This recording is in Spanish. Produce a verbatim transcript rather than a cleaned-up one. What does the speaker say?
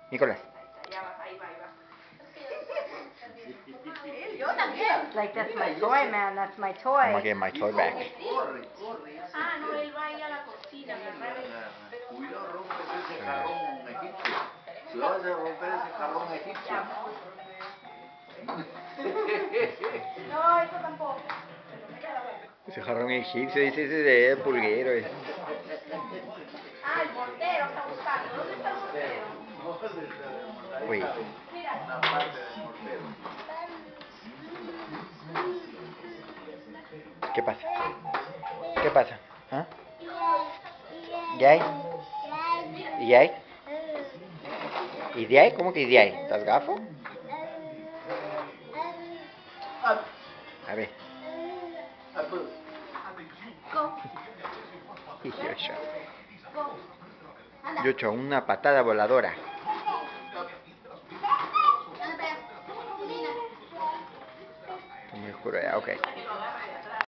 Nicolás. Ya va, ahí va, ahí va. Yo también. Like, that's my toy, man. That's my I'm toy. gonna get my toy back. Corre, corre. Ah, no, él va ahí a la cocina, ¿verdad? Cuidado, rompes ese jarrón egipcio. Si vas a romper ese jarrón egipcio. No, eso tampoco. Ese jarrón egipcio, dice ese de pulguero. eh. Ah, el mortero está buscando. ¿Dónde está el mortero? Uy. Mira. Una parte del mortero. ¿Qué pasa? ¿Qué pasa? ¿Ah? ¿Y hay? ¿Y hay? ¿Y de ahí? ¿Cómo que de ahí? ¿Estás gafo? A ver. Go. Y yo, yo. Go. Anda. Yo echo una patada voladora. Anda, Muy juro, ya, ok.